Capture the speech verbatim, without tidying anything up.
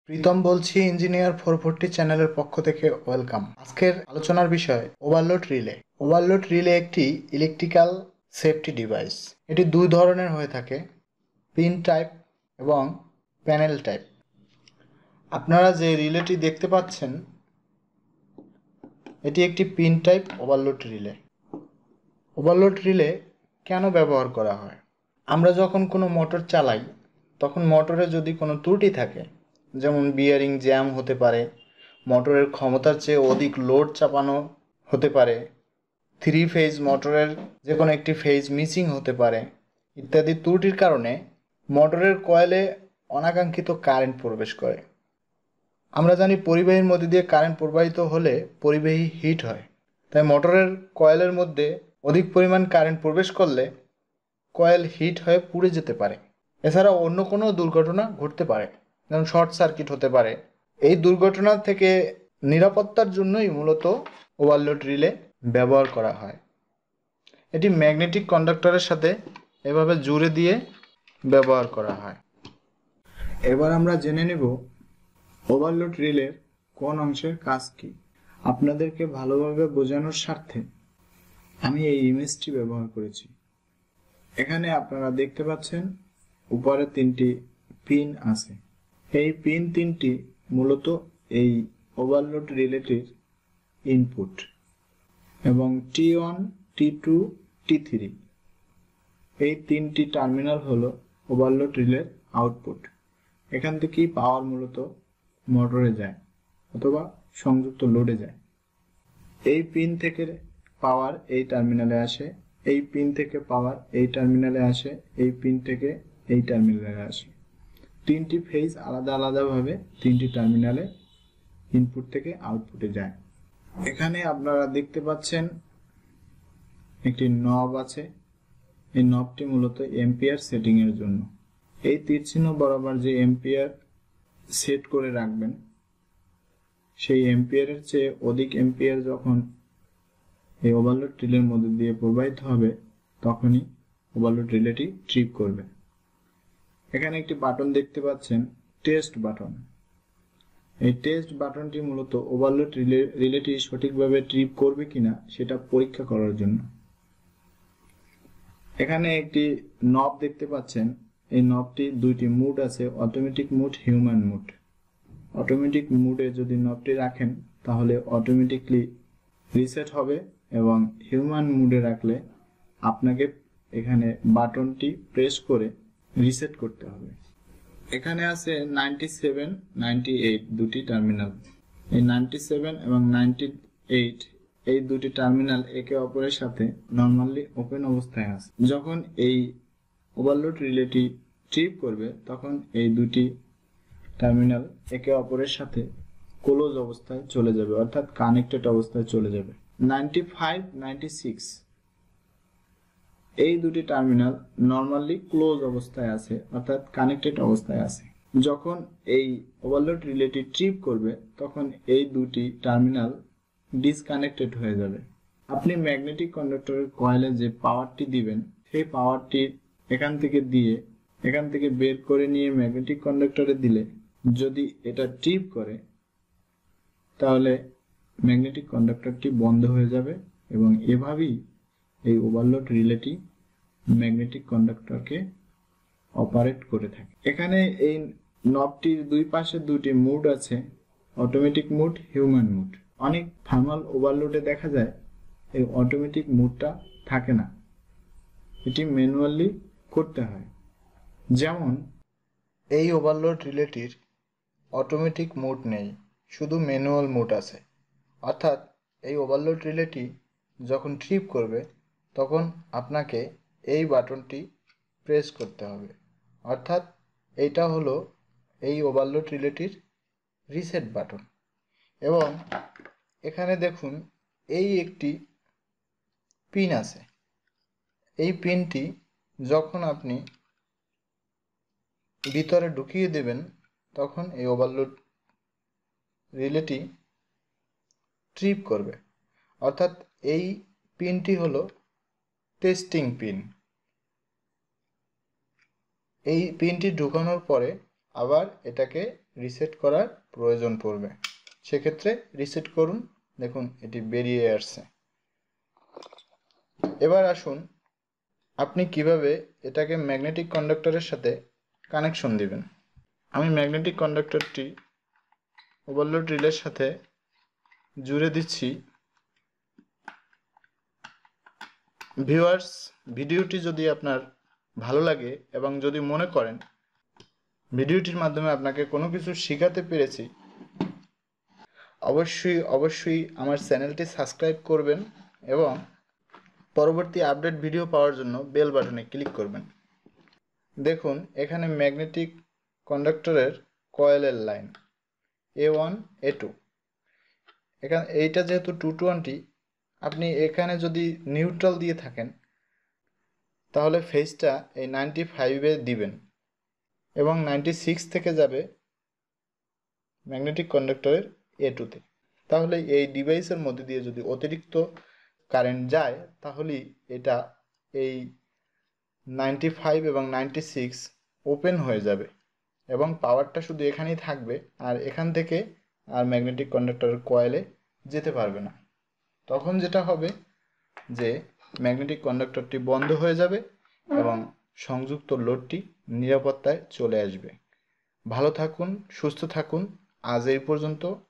প্রীতম বলছি engineer four forty চ্যানেলের পক্ষ থেকে ওয়েলকাম। আজকের আলোচনার বিষয় ওভারলোড রিলে। ওভারলোড রিলে একটি ইলেকট্রিক্যাল সেফটি ডিভাইস। এটি দুই ধরনের হয়ে থাকে, পিন টাইপ এবং প্যানেল টাইপ। আপনারা যে রিলেটি দেখতে পাচ্ছেন এটি একটি pin type overload relay. Overload relay কেন ব্যবহার করা হয়? আমরা যখন কোনো মোটর চালাই তখন মোটরে যদি কোনো ত্রুটি থাকে, যেমন বিয়ারিং জ্যাম হতে পারে, মোটরের ক্ষমতার চেয়ে অধিক লোড চাপানো হতে পারে, থ্রি ফেজ মোটরের যে কোনো একটি ফেজ মিসিং হতে পারে ইত্যাদি ত্রুটির কারণে মোটরের কয়েলে অনাকাঙ্ক্ষিত কারেন্ট প্রবেশ করে। আমরা জানি পরিবাহীর মধ্যে দিয়ে কারেন্ট প্রবাহিত হলে পরিবাহী হিট হয়, তাই মোটরের কয়েলের মধ্যে অধিক পরিমাণ কারেন্ট প্রবেশ করলে কয়েল হিট হয়ে পুড়ে যেতে পারে। এছাড়াও অন্য কোনো দুর্ঘটনা ঘটতে পারে, যেমন শর্ট সার্কিট হতে পারে। এই দুর্ঘটনা থেকে নিরাপত্তার জন্যই মূলত ওভারলোড রিলে ব্যবহার করা হয়। এটি ম্যাগনেটিক কন্ডাক্টরের সাথে এভাবে জুড়ে দিয়ে ব্যবহার করা হয়। এবার আমরা জেনে নেব ওভারলোড রিলের কোন অংশের কাজ কি। আপনাদেরকে ভালোভাবে বোঝানোর স্বার্থে আমি এই ইমেজটি ব্যবহার করেছি। এখানে আপনারা দেখতে পাচ্ছেন উপরে তিনটি পিন আছে। এই পিন তিনটি মূলত এই ওভারলোড রিলেটির ইনপুট এবং T one, T two, T three এই তিনটি টার্মিনাল হলো ওভারলোড রিলের আউটপুট। এখান থেকেই পাওয়ার মূলত মোটরে যায় অথবা সংযুক্ত লোডে যায়। এই পিন থেকে পাওয়ার এই টার্মিনালে আসে, এই পিন থেকে পাওয়ার এই টার্মিনালে আসে, এই পিন থেকে এই টার্মিনালে আসে। তিনটি ফেজ আলাদা আলাদাভাবে তিনটি টার্মিনালে ইনপুট থেকে আউটপুটে যায়। এখানে আপনারা দেখতে পাচ্ছেন একটি নব আছে। এই নবটি মূলত এম্পিয়ার সেটিং এর জন্য। এই তীর চিহ্ন বরাবর যে এম্পিয়ার সেট করে রাখবেন, সেই এম্পিয়ারের চেয়ে অধিক এম্পিয়ার যখন এই ওভারলোড রিলের মধ্যে দিয়ে প্রবাহিত হবে তখনই ওভারলোড রিলেটি ট্রিপ করবে। এখানে একটি বাটন দেখতে পাচ্ছেন, টেস্ট বাটন। এই টেস্ট বাটনটি মূলত ওভারলোড রিলে রিলেটি সঠিকভাবে ট্রিপ করবে কিনা সেটা পরীক্ষা করার জন্য। এখানে একটি নব দেখতে পাচ্ছেন। এই নবটি দুইটি মুড আছে, automatic mode, human mode. Automatic মুডে যদি নবটি রাখেন তাহলে অটোমেটিকলি রিসেট হবে এবং হিউম্যান মুডে রাখলে আপনাকে এখানে বাটনটি প্রেস করে রিসেট করতে হবে। এখানে আছে নাইনটি সেভেন, নাইনটি এইট দুটি টার্মিনাল। এই নাইনটি সেভেন এবং নাইনটি এইট এই দুটি টার্মিনাল একে অপরের সাথে নরমালি ওপেন অবস্থায় আছে। যখন এই ওভারলোড রিলেটি ট্রিপ করবে তখন এই দুটি টার্মিনাল একে অপরের সাথে ক্লোজ অবস্থায় চলে যাবে, অর্থাৎ কানেক্টেড অবস্থায় চলে যাবে। নাইনটি ফাইভ, নাইনটি সিক্স এই দুটি টার্মিনাল নরমালি ক্লোজ অবস্থায় আছে, অর্থাৎ কানেক্টেড অবস্থায় আছে। যখন এই ওভারলোড রিলেটি ট্রিপ করবে তখন এই দুটি টার্মিনাল ডিসকানেক্টেড হয়ে যাবে। আপনি ম্যাগনেটিক কন্ডাক্টরের কয়েলে যে পাওয়ারটি দিবেন সেই পাওয়ারটি এখান থেকে দিয়ে এখান থেকে বের করে নিয়ে ম্যাগনেটিক কন্ডাক্টরে দিলে যদি এটা ট্রিপ করে তাহলে ম্যাগনেটিক কন্ডাক্টরটি বন্ধ হয়ে যাবে এবং এভাবেই এই ওভারলোড রিলেটি ম্যাগনেটিক কন্ডাক্টরকে অপারেট করে থাকে। এখানে এই নবটির দুই পাশে দুটি মুড আছে, অটোমেটিক মুড, হিউম্যান মুড। অনেক থার্মাল ওভারলোডে দেখা যায় এই অটোমেটিক মুডটা থাকে না, এটি ম্যানুয়ালি করতে হয়। যেমন এই ওভারলোড রিলেটির অটোমেটিক মুড নেই, শুধু ম্যানুয়াল মুড আছে। অর্থাৎ এই ওভারলোড রিলেটি যখন ট্রিপ করবে তখন আপনাকে এই বাটনটি প্রেস করতে হবে, অর্থাৎ এইটা হলো এই ওভারলোড রিলেটির রিসেট বাটন। এবং এখানে দেখুন এই একটি পিন আছে। এই পিনটি যখন আপনি ভিতরে ঢুকিয়ে দেবেন তখন এই ওভারলোড রিলেটি ট্রিপ করবে, অর্থাৎ এই পিনটি হলো টেস্টিং পিন। এই পিনটি ঢুকানোর পরে আবার এটাকে রিসেট করার প্রয়োজন পড়বে। সেক্ষেত্রে রিসেট করুন, দেখুন এটি বেরিয়ে আসছে। এবার আসুন আপনি কিভাবে এটাকে ম্যাগনেটিক কন্ডাক্টরের সাথে কানেকশন দিবেন। আমি ম্যাগনেটিক কন্ডাক্টরটি ওভারলোড রিলের সাথে জুড়ে দিচ্ছি। ভিউয়ার্স, ভিডিওটি যদি আপনার ভালো লাগে এবং যদি মনে করেন ভিডিওটির মাধ্যমে আপনাকে কোনো কিছু শেখাতে পেরেছি, অবশ্যই অবশ্যই আমার চ্যানেলটি সাবস্ক্রাইব করবেন এবং পরবর্তী আপডেট ভিডিও পাওয়ার জন্য বেল বাটনে ক্লিক করবেন। দেখুন এখানে ম্যাগনেটিক কন্ডাক্টরের কয়েলের line A one A two. এখানে এইটা যেহেতু টু টোয়েন্টি, আপনি এখানে যদি নিউট্রাল দিয়ে থাকেন তাহলে ফেজটা এই নাইনটি ফাইভে দিবেন এবং নাইনটি সিক্স থেকে যাবে ম্যাগনেটিক কন্ডাক্টরের এ টুতে। তাহলে এই ডিভাইসের মধ্যে দিয়ে যদি অতিরিক্ত কারেন্ট যায় তাহলেই এটা এই নাইনটি ফাইভ এবং নাইনটি সিক্স ওপেন হয়ে যাবে এবং পাওয়ারটা শুধু এখানেই থাকবে, আর এখান থেকে আর ম্যাগনেটিক কন্ডাক্টরের কয়েলে যেতে পারবে না। তখন যেটা হবে যে ম্যাগনেটিক কন্ডাক্টরটি বন্ধ হয়ে যাবে এবং সংযুক্ত লোডটি নিরাপত্তায় চলে আসবে। ভালো থাকুন, সুস্থ থাকুন। আজ এই পর্যন্ত।